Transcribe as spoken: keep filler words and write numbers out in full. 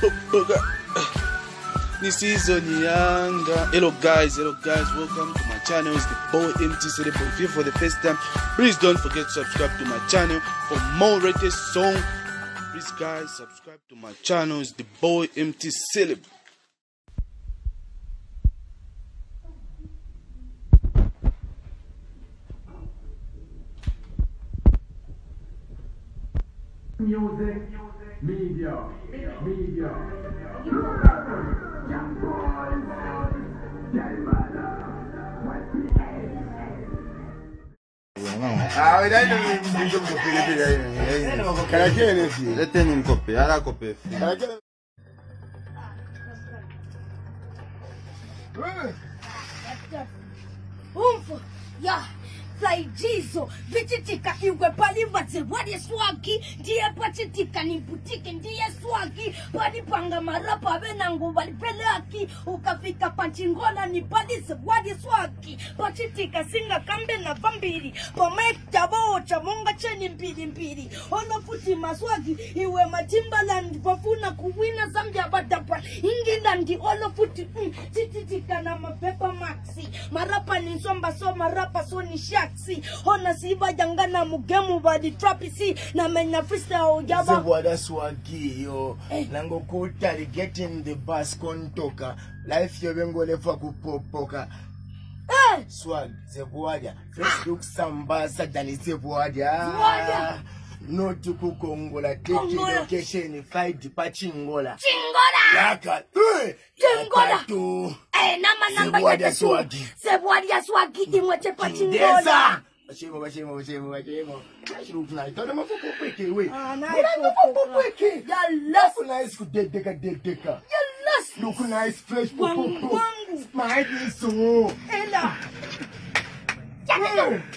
This is Onyanga. Hello guys, hello guys, welcome to my channel. It's the boy M T Celeb. If you're for the first time, please don't forget to subscribe to my channel for more latest song. Please guys, subscribe to my channel. It's the boy M T Celeb. Music, media, media. Ah, we don't need to copy it. Can I get it? Let them copy. I copy. Can I get it? Umfo, yeah. Fly jizo, vichitika iwe pali vatse wadi swagi, diye pachitika ni butike ndiye swagi, pali panga marapa venangu wali pelaki, ukafika panchingola ni pali se wadi swagi, pachitika singa kambe na vambiri, pomekta bocha monga cheni mpiri mpiri, ono futi maswagi, iwe matimbaland, wafuna kuwina zambia badapa, ingilandi, ono futi, mm, chichitika na mapepa maxi, marapa ni somba so marapa so ni shak. Ona siba jangana mugemu badi trapisi na menya freestyle jaba. Zebu ada swagi yo. Eh. Nango kutari get in the bus kontoka. Life yo bengo lefa kupopoka. Eh. Swag zebu ada. Facebook sambasa dani zebu ada. Ada. No tuku kongola take location fight pa chingola. Chingola. Yaka. Eh. Chingola. Tu. Eh nama namba ya swagi. Zebu ada swagi imweche pa chingola. Bashimo bashimo bashimo bashimo. Look nice. Don't know for quick way. Ah nice. Quick. Ya last nice ku dead deka dead deka. Ya last. Look nice fresh pop pop. Wangu. Smile so. Ela. Ya